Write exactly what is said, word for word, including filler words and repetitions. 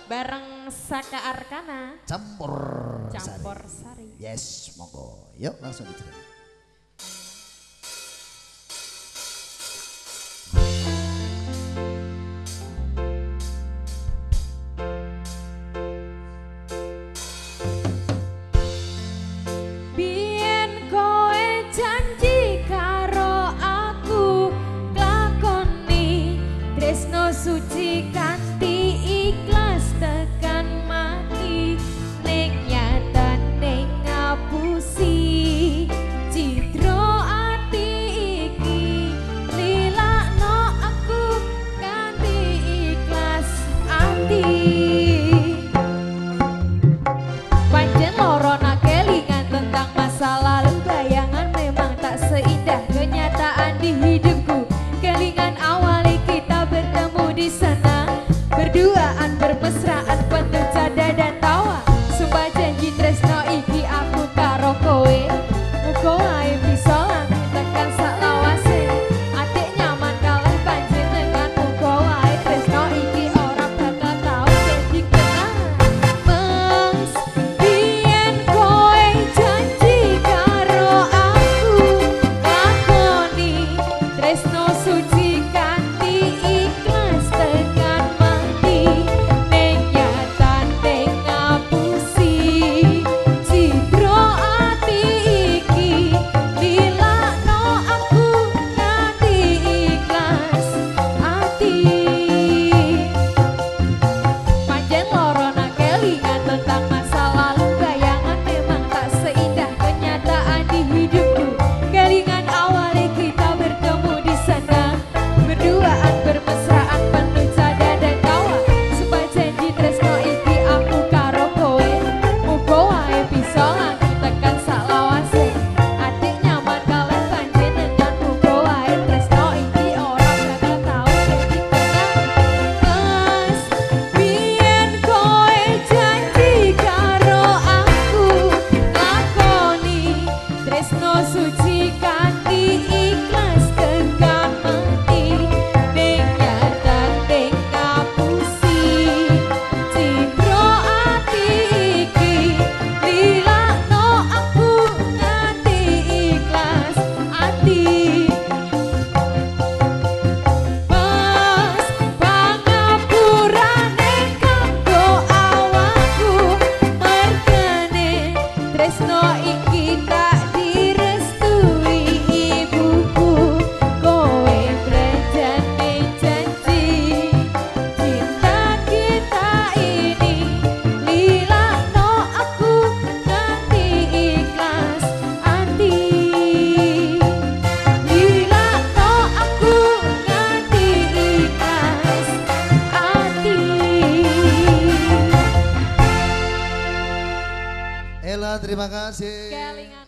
bareng Saka Arkana. Campur Campur Sari. Sari. Yes, monggo. Yuk langsung diterima. Suci kanthi ikhlas tekan mati nek nyata nek ngapusi citro ati iki lilakno aku kanthi ikhlas ati pancen loro nak kelingan tentang masa lalu bayangan memang tak seindah kenyataan di hidupku kelingan awali kita bertemu di sana berduaan bermesraan penuh canda dan tawa sumpah janji tresno iki aku karo kowe muga wae bisa langit tekan sak lawase atik nyaman kalih panjenengan muga wae tresno iki ora bakal tau dadi kenangan Mas biyen kowe janji karo aku lakoni tresno suci tresno iki tak direstui ibuku kowe brejane janji cinta kita ini lilakno aku nganti ikhlas ati lilakno aku nganti ikhlas ati. Ella, terima kasih. Kelingan.